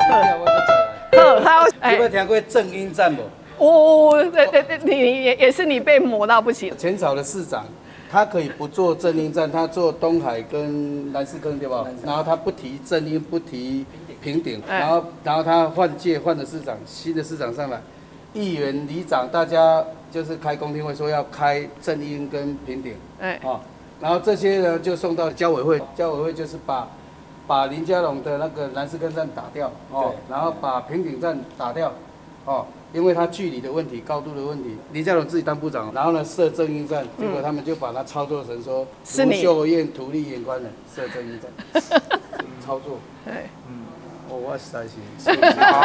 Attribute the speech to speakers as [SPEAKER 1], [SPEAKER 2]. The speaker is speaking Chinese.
[SPEAKER 1] 好，
[SPEAKER 2] 有没有听过正音站不？
[SPEAKER 1] 对，你也是你被磨到不行。
[SPEAKER 2] 前朝的市长，他可以不做正音站，他做东海跟南势坑，对吧？然后他不提正音，不提平顶，然后他换的市长，新的市长上来，议员、里长，大家就是开公听会说要开正音跟平顶，然后这些呢就送到交委会，交委会就是把林佳龙的那个南势坑站打掉，然后把平顶站打掉，因为它距离的问题、高度的问题，林佳龙自己当部长，然后呢设正音站，结果他们就把它操作成说卢秀燕、涂丽眼官的设正音站，操作。对，哇塞，是。